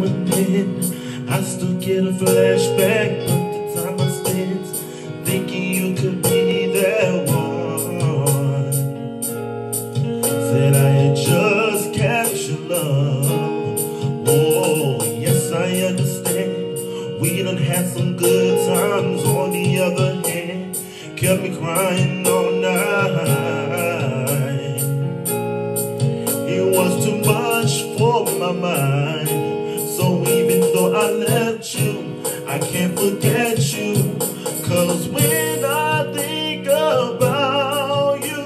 now and then I still get a flashback of the time I spent thinking you could be that one. Said I had just captured love. Oh, yes, I understand. We done had some good times. On the other hand, kept me crying all night. It was too much for my mind. So even though I left you, I can't forget you. Cause when I think about you,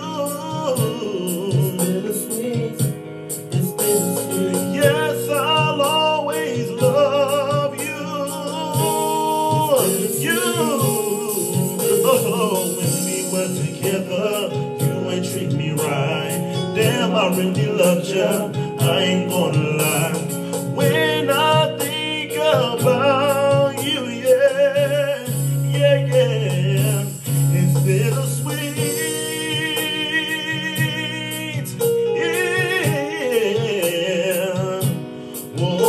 it's bittersweet. Yes, I'll always love you. Oh, when we were together, you ain't treat me right. Damn, I really loved you, I ain't gonna lie. When I think about you, yeah, yeah, yeah, it's bittersweet, yeah. Whoa,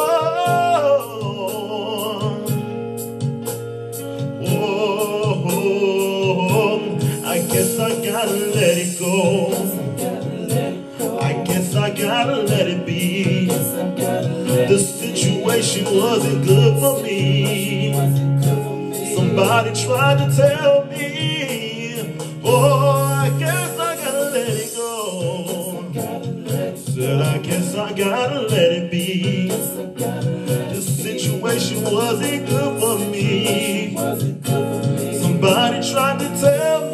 whoa, I guess I gotta let it go. I guess I gotta let it be. The situation wasn't good for me. Somebody tried to tell me, oh, I guess I gotta let it go. Said I guess I gotta let it be. The situation wasn't good for me. Somebody tried to tell me,